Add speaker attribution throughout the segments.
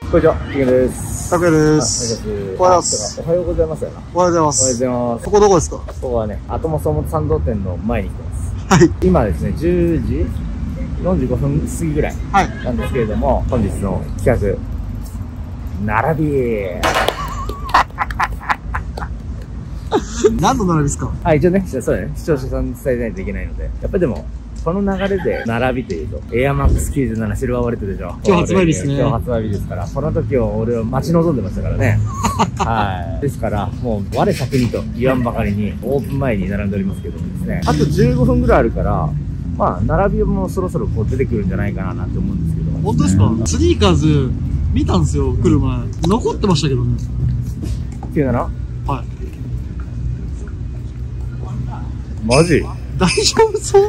Speaker 1: こんにちは、ひげです。
Speaker 2: たくやです。
Speaker 1: おはようございます。おはようございますよな。
Speaker 2: おはようございます。
Speaker 1: おはようございます。
Speaker 2: ここどこですか？
Speaker 1: ここはね、アトモス参道店の前に来てます。
Speaker 2: はい。
Speaker 1: 今ですね、10時45分過ぎぐらいなんですけれども、本日の企画、並び
Speaker 2: 何の並びですか？
Speaker 1: 一応ね、そうだね、視聴者さんに伝えないといけないので、やっぱりでも、この流れで並びというと、エアマックス97シルバーウォレットでしょ。
Speaker 2: 今日発売日ですね。
Speaker 1: 今日発売日ですから、この時を俺は待ち望んでましたからね。はい。ですから、もう我先にと言わんばかりに、オープン前に並んでおりますけどもですね、あと15分ぐらいあるから、まあ、並びもそろそろこう出てくるんじゃないかななんて思うんですけど。
Speaker 2: 本当ですか？スニーカーズ、見たんですよ、来る前。残ってましたけどね。
Speaker 1: 97？
Speaker 2: はい。
Speaker 1: マジ？
Speaker 2: 大丈夫そう？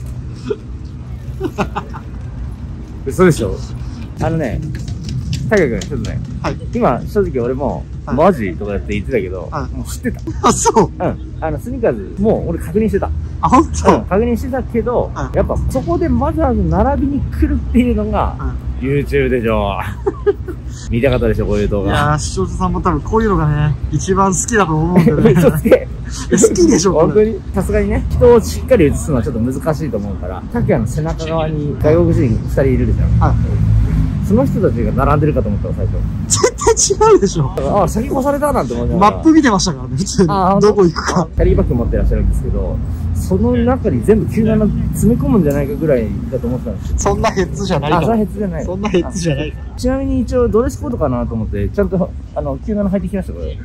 Speaker 1: 嘘でしょ？あのね、たけくん、ちょっとね、はい、今、正直俺も、はい、マジとかって言ってたけど、はい、もう知ってた。
Speaker 2: あ、そう？
Speaker 1: うん。スニーカーズ、もう俺確認してた。
Speaker 2: あ、ほんと？
Speaker 1: 確認してたけど、はい、やっぱそこでわざわざ並びに来るっていうのが、YouTube でしょ。見たかったでしょ、こういう動画。
Speaker 2: いやー、視聴者さんも多分こういうのがね、一番好きだと思うんだよね。
Speaker 1: 嘘つけ。
Speaker 2: 好きでしょ、
Speaker 1: 本当に。さすがにね、人をしっかり映すのはちょっと難しいと思うから、タクヤの背中側に外国人2人いるでしょ。はい。その人たちが並んでるかと思ったら最初。
Speaker 2: 絶対違うでしょ。
Speaker 1: ああ、先越されたなんて思いながら。
Speaker 2: マップ見てましたからね、普通に。どこ行くか。
Speaker 1: キャリーバッグ持ってらっしゃるんですけど、その中に全部97詰め込むんじゃないかぐらいだと思ってたんですよ。
Speaker 2: そんなヘッズじゃない。
Speaker 1: あ、そんなヘッズじゃない。
Speaker 2: そんなヘッズじゃない。
Speaker 1: ちなみに一応ドレスコードかなと思って、ちゃんと、97履いてきました、これ。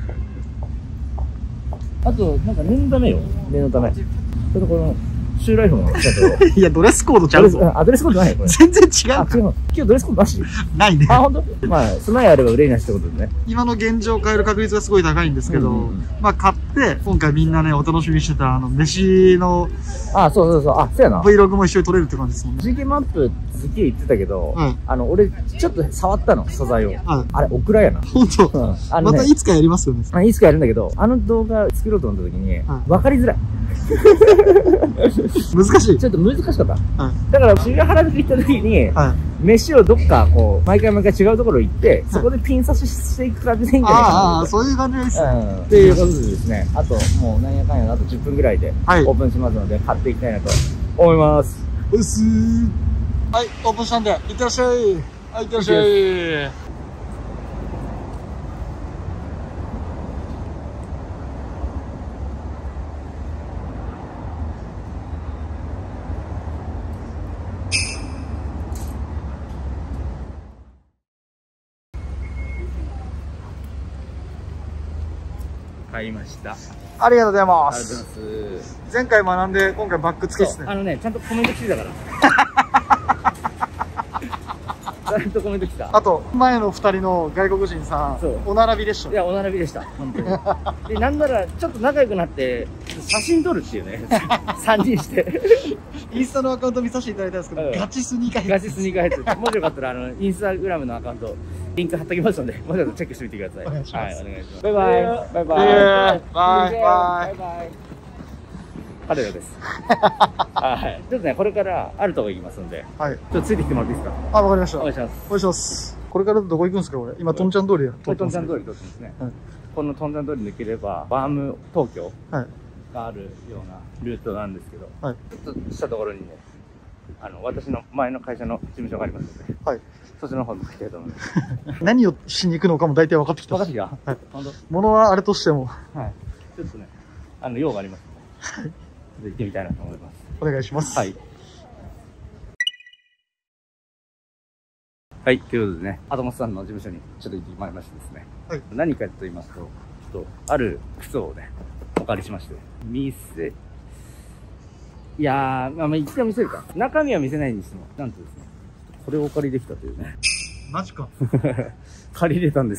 Speaker 1: あと、なんか念のためよ。念のため。ちょっとこの、シューライフもちゃんと。
Speaker 2: いや、ドレスコードちゃうぞ。
Speaker 1: ドレスコードないこれ。
Speaker 2: 全然違う。
Speaker 1: あ、違う。今日ドレスコードなし？
Speaker 2: ないね。
Speaker 1: あ、ほんと？まあ、備えあれば憂いなしってことでね。
Speaker 2: 今の現状を変える確率がすごい高いんですけど、まあ、買って、今回みんなね、お楽しみにしてた、飯の、
Speaker 1: あ、そうそうそう、あ、そうやな。
Speaker 2: Vlog も一緒に撮れるって感じですもんね。
Speaker 1: GK マップすげえ言ってたけど、俺、ちょっと触ったの、素材を。あれ、オクラやな。
Speaker 2: ほんと。またいつかやりますよね。
Speaker 1: いつかやるんだけど、あの動画作ろうと思った時に、分かりづらい。
Speaker 2: 難しい。
Speaker 1: ちょっと難しかった。だから、渋谷原宿行った時に、飯をどっか、こう、毎回違うところ行って、そこでピン刺ししていく感じでいいんじゃないかな。
Speaker 2: ああ、そういう感じですね。
Speaker 1: っていうことでですね、あと、もうなんやかんやあと10分ぐらいで、オープンしますので、買っていきたいなと思います。
Speaker 2: はい、オープンしたんで、いってらっしゃい。はい、いってらっしゃい。
Speaker 1: 買いました。
Speaker 2: ありがとうございます。
Speaker 1: ありがとうございます。
Speaker 2: 前回学んで、今回バック付けですね。
Speaker 1: ちゃんとコメント来てたから。ちゃんとコメント来た。
Speaker 2: あと、前の2人の外国人さん、お並びでした。
Speaker 1: いや、お並びでした。本当に。で、なんなら、ちょっと仲良くなって、写真撮るっていうね。3人して。
Speaker 2: インスタのアカウント見させていただいたんですけど、ガチスニーカーヘッズ。
Speaker 1: ガチスニーカーヘッズ。もしよかったら、インスタグラムのアカウント、リンク貼っておきますので、もしよかったらチェックしてみてください。お願いします。はい、お願いします。バイバイ。バイバイ。バイバイ。彼らです。はい。ちょっとね、これからあるとこ行きますので、ちょっとついてきてもらっていいですか？
Speaker 2: あ、わかりました。
Speaker 1: お願いします。
Speaker 2: お願いします。これからどこ行くんですか、これ。今、トンチャン通りや。
Speaker 1: トンチャン通り通ってますね。このトンチャン通り抜ければ、バーム東京があるようなルートなんですけど、ちょっとしたところにね、私の前の会社の事務所がありますので、そっちの方に行きたいと思います。何
Speaker 2: をしに行くのかも大体分かってきた。
Speaker 1: 分かってきた？はい。
Speaker 2: 物はあれとしても。
Speaker 1: はい。ちょっとね、用がありますので、行ってみたいなと思います。
Speaker 2: お願いします。
Speaker 1: はい。はい、ということでね、アトモスさんの事務所にちょっと行ってまいりましてですね。はい。何かと言いますと、ちょっと、ある靴をね、お借りしまして、いやー、一度見せるか。中身は見せないにしても、なんとですね、これをお借りできたというね。
Speaker 2: マジか。
Speaker 1: 借りれたんです。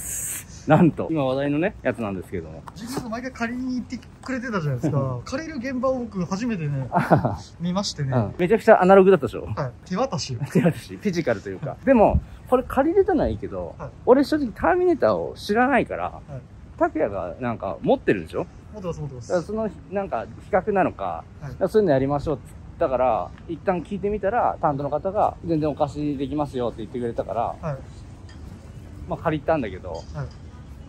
Speaker 1: なんと、今話題のね、やつなんですけれども。
Speaker 2: 自分が毎回借りに行ってくれてたじゃないですか。借りる現場を僕初めてね、見ましてね。
Speaker 1: めちゃくちゃアナログだったでしょ？
Speaker 2: はい。手渡し。
Speaker 1: 手渡し。フィジカルというか。でも、これ借りれたのはいいけど、俺正直ターミネーターを知らないから、拓也がなんか持ってるでしょ？持ってます、持ってます。その、なんか、比較なのか、そういうのやりましょうって。だから、一旦聞いてみたら、担当の方が、全然お貸しできますよって言ってくれたから、 まあ借りたんだけど、
Speaker 2: はい、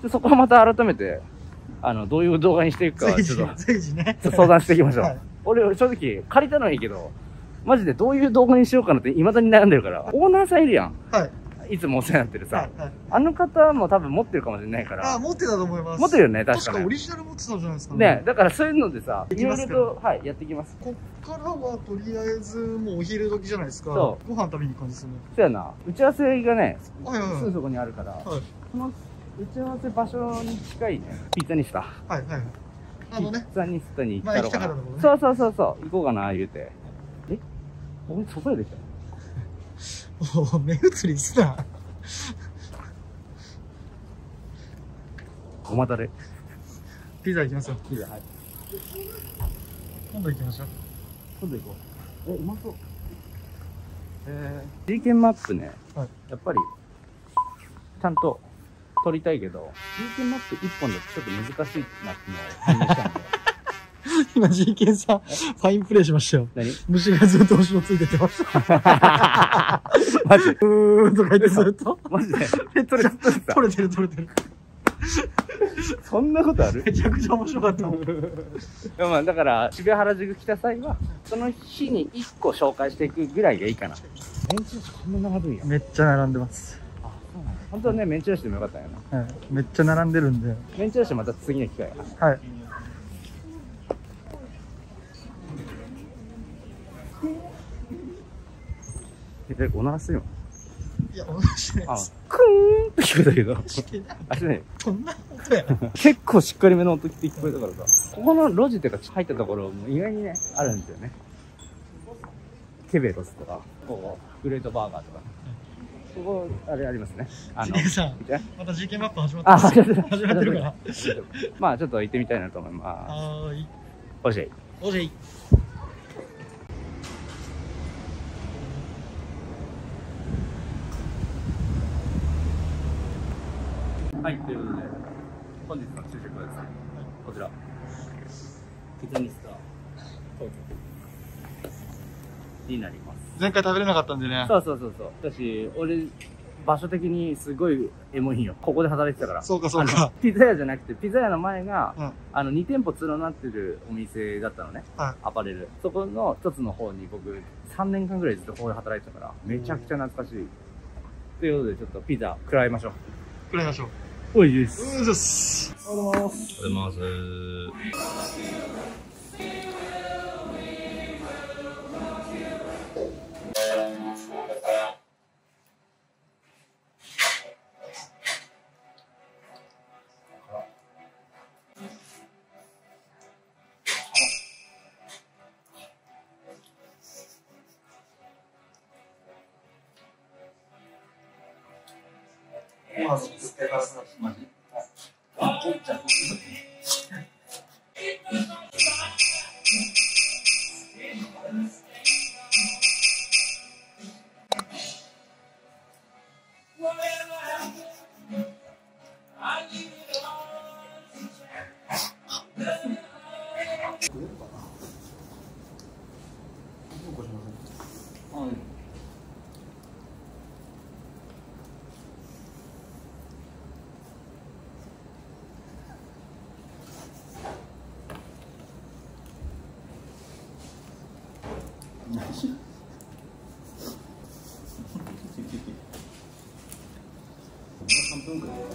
Speaker 1: そこはまた改めて、どういう動画にしていくかはちょっと、
Speaker 2: 随時ね。
Speaker 1: 相談していきましょう。
Speaker 2: はい、
Speaker 1: 俺、正直、借りたのはいいけど、マジでどういう動画にしようかなって未だに悩んでるから、オーナーさんいるやん。
Speaker 2: はい。
Speaker 1: いつもお世話になってるさ。
Speaker 2: はいはい、
Speaker 1: あの方も多分持ってるかもしれないから。
Speaker 2: あ、持ってたと思います。
Speaker 1: 持ってるよね、確かに。
Speaker 2: 確かオリジナル持ってたじゃないですか
Speaker 1: ね。だからそういうのでさ、いろいろと、はい、やっていきます。
Speaker 2: こっからはとりあえずもうお昼時じゃないですか。
Speaker 1: そう。
Speaker 2: ご飯食べに行く感じですよね。
Speaker 1: そうやな。打ち合わせがね、
Speaker 2: はいはいはい、
Speaker 1: すぐそこにあるから、はい、その打ち合わせ場所に近いね、ピッツァニスタ。はいはい。ピッツァニスタに行ったろうかな。そうそうそうそう、行こうかな、言うて。え？俺、外でできた
Speaker 2: お目移りすな。
Speaker 1: お待たれ。
Speaker 2: ピザ行きますよ。
Speaker 1: ピザ、はい。
Speaker 2: 今度行きましょう。
Speaker 1: 今度行こう。うまそう。G ケンマップね、はい、やっぱり、ちゃんと撮りたいけど、G ケンマップ1本だとちょっと難しいなっていうのを判明したんで。
Speaker 2: 今 G ケンさん、ファインプレイしましたよ。
Speaker 1: 何？
Speaker 2: 虫がずっと後ろついててました。
Speaker 1: マジ？
Speaker 2: うーんとか言ってずっと。
Speaker 1: マジで？
Speaker 2: 取れてる。
Speaker 1: そんなことある？
Speaker 2: めちゃくちゃ面白かった。い
Speaker 1: やまあだから渋谷原宿来た際はその日に1個紹介していくぐらいがいいかな。メンチ寿司こんな並ぶんや。
Speaker 2: めっちゃ並んでます。
Speaker 1: あ、そうなんだ。本当はねメンチ寿司でもよかったんやな。
Speaker 2: はい。めっちゃ並んでるんで。
Speaker 1: メンチ寿司また次の機会や。
Speaker 2: はい。
Speaker 1: おならするよ。
Speaker 2: いや、おならしてないです。
Speaker 1: クーンって聞こえたけど。あ、してない。
Speaker 2: そんな音や。
Speaker 1: 結構しっかりめの音って聞こえたからさ。ここの路地っていうか入ったところも意外にね、あるんですよね。ケベロスとか、ここ、グレートバーガーとか。ここ、あれありますね。
Speaker 2: さん、また GK マップ始まってます。始まってるから。
Speaker 1: まあちょっと行ってみたいなと思います。
Speaker 2: はーい。
Speaker 1: おじい。
Speaker 2: おじい。
Speaker 1: はい、ということで、本日の昼食はですね、こちら、ピザニスタ東京になります。
Speaker 2: 前回食べれなかったんでね。
Speaker 1: そう。私、俺、場所的にすごいエモいんよ。ここで働いてたから。
Speaker 2: そうか。
Speaker 1: ピザ屋じゃなくて、ピザ屋の前が、2店舗連なってるお店だったのね。はい、アパレル。そこの一つの方に僕、3年間ぐらいずっとここで働いてたから、めちゃくちゃ懐かしい。ということで、ちょっとピザ食らいましょう。
Speaker 2: 食らいましょう。
Speaker 1: おいです。
Speaker 2: おはようございます。
Speaker 1: おはようございます。3分くらい。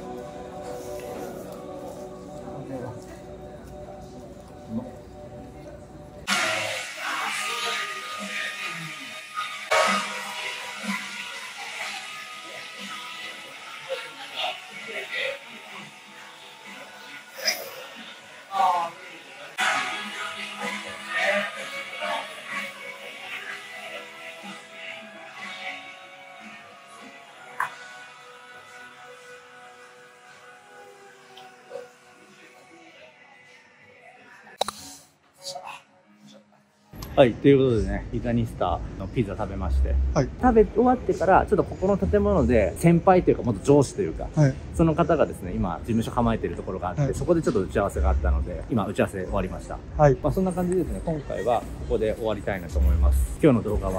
Speaker 1: はい、ということでね、ピザニスタのピザ食べまして、はい、食べ終わってから、ちょっとここの建物で先輩というか、元上司というか、はい、その方がですね、今、事務所構えているところがあって、はい、そこでちょっと打ち合わせがあったので、今、打ち合わせ終わりました。はい。まあ、そんな感じでですね、今回はここで終わりたいなと思います。今日の動画は、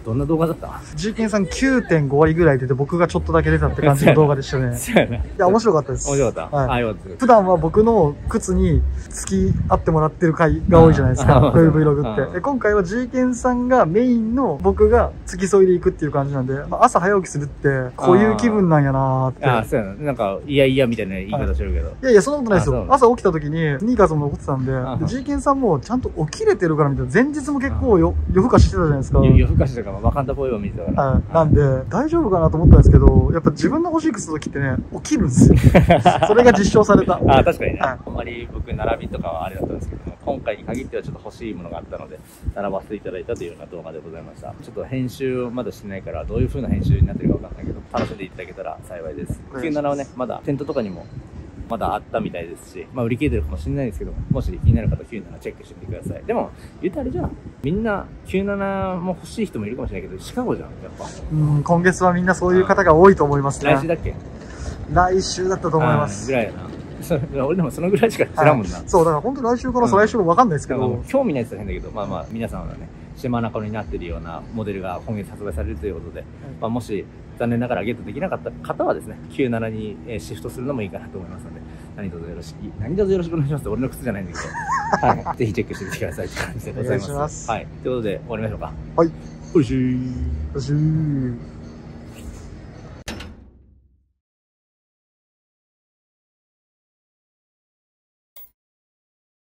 Speaker 1: どんな動画だった？
Speaker 2: ジーケンさん 9.5 割ぐらい出て、僕がちょっとだけ出たって感じの動画でしたね。
Speaker 1: そうやな。
Speaker 2: いや、面白かったです。
Speaker 1: 面白かった。
Speaker 2: はい。
Speaker 1: あ、よかったです。
Speaker 2: 普段は僕の靴に付き合ってもらってる回が多いじゃないですか。こういう Vlog って。で、今回はジーケンさんがメインの僕が付き添いで行くっていう感じなんで、まあ、朝早起きするって、こういう気分なんやなーって。
Speaker 1: あ、そうやな。なんか、いやいやみたいな言い方してるけど。
Speaker 2: いやいや、そんなことないですよ。朝起きた時に、スニーカーズも残ってたんで、ジーケンさんもちゃんと起きれてるからみたいな、前日も結構夜更かししてたじゃないですか。
Speaker 1: 夜更かしとかもワカンダボーイを見てたから。
Speaker 2: はい。なんで、大丈夫かなと思ったんですけど、やっぱ自分の欲しい靴の時ってね、起きるんですよ。それが実証された。
Speaker 1: あ、確かにね。あんまり僕、並びとかはあれだったんですけども、今回に限ってはちょっと欲しいものがあったので、並ばせていただいたというような動画でございました。ちょっと編集をまだしてないから、どういう風な編集になってるかわかんないけど、楽しんでいただけたら幸いです。97はね、まだテントとかにもまだあったみたいですし、まあ売り切れてるかもしれないですけど、もし気になる方97チェックしてみてください。でも、言うたらじゃあ、みんな97も欲しい人もいるかもしれないけど、シカゴじゃん、やっぱ。
Speaker 2: 今月はみんなそういう方が多いと思いますね。
Speaker 1: 来週だっけ？
Speaker 2: 来週だったと思います。
Speaker 1: ぐらいやな。俺でもそのぐらいしか知らんもんな。
Speaker 2: そう、だから本当に来週から再来週もわかんないですけど。
Speaker 1: 興味ないって言ったら変だけど、まあまあ、皆さんがね、島中になってるようなモデルが今月発売されるということで、まあもし残念ながらゲットできなかった方はですね、97にシフトするのもいいかなと思いますので、何卒よろしくお願いします。俺の靴じゃないんだけど、はい。ぜひチェックしてみてくださいって感じでございます。はい。ということで終わりましょうか。
Speaker 2: はい。
Speaker 1: おいしい。
Speaker 2: おいしい。